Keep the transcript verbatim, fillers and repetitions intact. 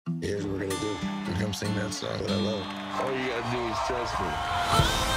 Here's what we're gonna do. We're gonna come sing that song that I love. All you gotta do is trust me.